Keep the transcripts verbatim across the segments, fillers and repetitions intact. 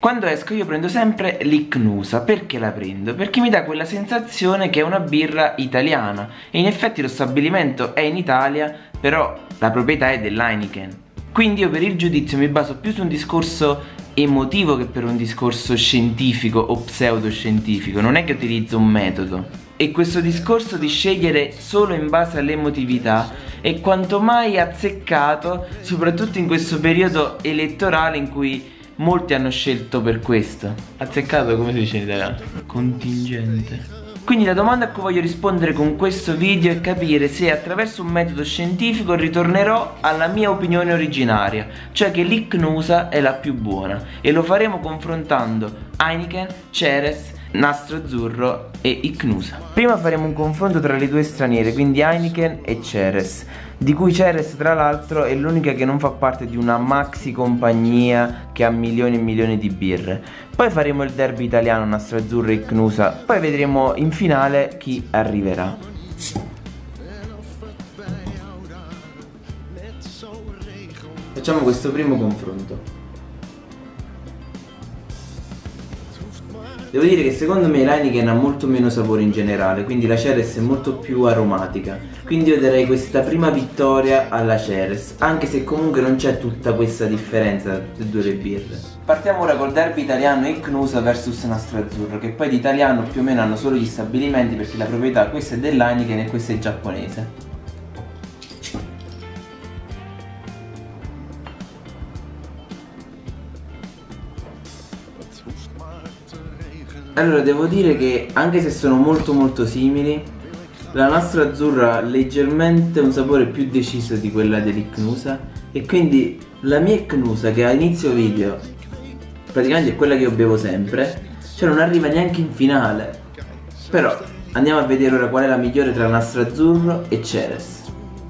Quando esco io prendo sempre l'Ichnusa. Perché la prendo? Perché mi dà quella sensazione che è una birra italiana. E in effetti lo stabilimento è in Italia, però la proprietà è dell'Heineken. Quindi io per il giudizio mi baso più su un discorso emotivo che per un discorso scientifico o pseudoscientifico. Non è che utilizzo un metodo. E questo discorso di scegliere solo in base all'emotività è quanto mai azzeccato, soprattutto in questo periodo elettorale in cui molti hanno scelto per questo. Azzeccato come si dice in italiano? Contingente. Quindi la domanda a cui voglio rispondere con questo video è capire se attraverso un metodo scientifico ritornerò alla mia opinione originaria, cioè che l'Ichnusa è la più buona, e lo faremo confrontando Heineken, Ceres, Nastro Azzurro e Ichnusa. Prima faremo un confronto tra le due straniere, quindi Heineken e Ceres, di cui Ceres tra l'altro è l'unica che non fa parte di una maxi compagnia che ha milioni e milioni di birre. Poi faremo il derby italiano Nastro Azzurro e Ichnusa, poi vedremo in finale chi arriverà. Facciamo questo primo confronto. Devo dire che secondo me l'Heineken ha molto meno sapore in generale, quindi la Ceres è molto più aromatica. Quindi io darei questa prima vittoria alla Ceres, anche se comunque non c'è tutta questa differenza tra tutte e due le birre. Partiamo ora col derby italiano Ichnusa versus Nastro Azzurro, che poi di italiano più o meno hanno solo gli stabilimenti, perché la proprietà questa è dell'Heineken e questa è giapponese. Allora devo dire che anche se sono molto molto simili, la Nastro Azzurro ha leggermente un sapore più deciso di quella dell'Ichnusa, e quindi la mia Ichnusa, che a inizio video praticamente è quella che io bevo sempre, cioè non arriva neanche in finale. Però andiamo a vedere ora qual è la migliore tra Nastro Azzurro e Ceres.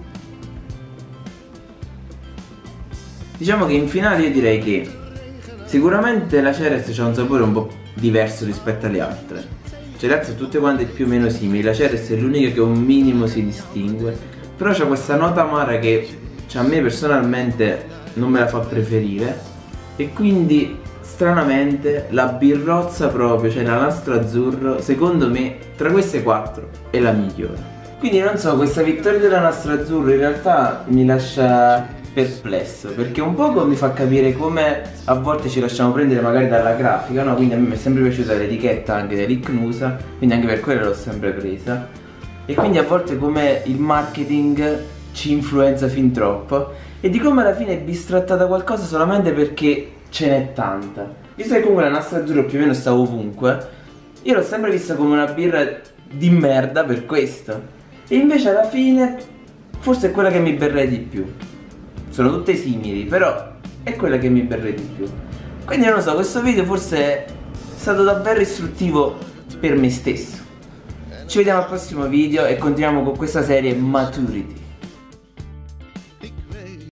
Diciamo che in finale io direi che sicuramente la Ceres ha un sapore un po' diverso rispetto alle altre. Cioè le altre tutte quante più o meno simili, la Ceres è l'unica che un minimo si distingue, però c'ha questa nota amara che cioè, a me personalmente non me la fa preferire, e quindi stranamente la birrozza proprio, cioè la Nastro Azzurro, secondo me tra queste quattro è la migliore. Quindi non so, questa vittoria della Nastro Azzurro in realtà mi lascia perplesso, perché un poco mi fa capire come a volte ci lasciamo prendere magari dalla grafica, no? Quindi a me mi è sempre piaciuta l'etichetta anche dell'Ichnusa, quindi anche per quello l'ho sempre presa, e quindi a volte come il marketing ci influenza fin troppo, e di come alla fine è bistrattata qualcosa solamente perché ce n'è tanta. Visto che comunque la Nastro Azzurro più o meno sta ovunque, io l'ho sempre vista come una birra di merda per questo, e invece alla fine forse è quella che mi berrei di più. Sono tutte simili, però è quella che mi berrei di più. Quindi non lo so, questo video forse è stato davvero istruttivo per me stesso. Ci vediamo al prossimo video e continuiamo con questa serie Maturity.